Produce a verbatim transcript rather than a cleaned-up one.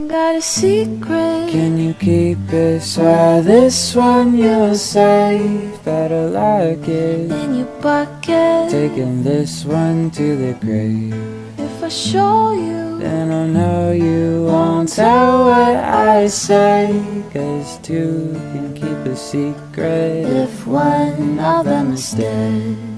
Got a secret. Can you keep it? Swear this one you'll save. Better lock it In your bucket. Taking this one to the grave. If I show you, then I'll know you won't tell what I say. Cause two can keep a secret if one of them is dead.